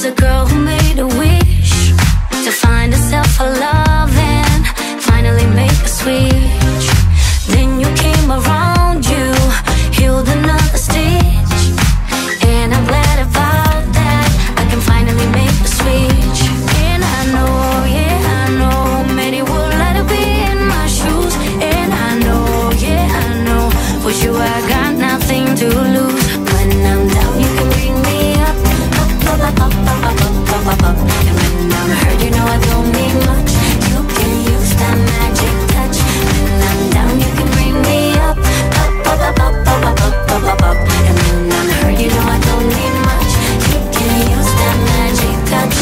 a girl who made a wish to find herself a love and finally make a switch. Then you came around, you healed another stitch, and I'm glad about that. I can finally make the switch. And I know, yeah, I know, many would like to be in my shoes. And I know, yeah, I know, with you I got nothing to lose. When I'm down, you can bring me up, up, up, up, up, up, up, up, up, up. And when I'm hurt, you know I don't need much. You can use that magic touch. When I'm down, you can bring me up, up, up, up, up, up, up, up, up, up. And when I'm hurt, you know I don't need much. You can use that magic touch.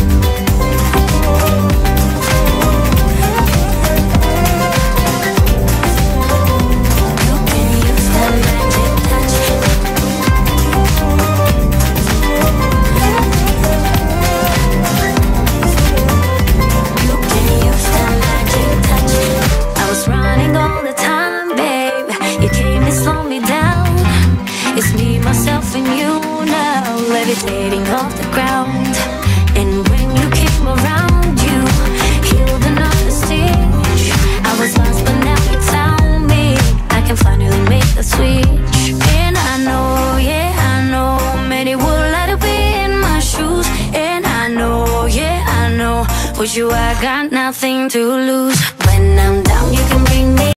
Levitating off the ground. And when you came around, you healed another stitch. I was lost but now you found me. I can finally make the switch. And I know, yeah, I know, many would like to be in my shoes. And I know, yeah, I know, with you I got nothing to lose. When I'm down, you can bring me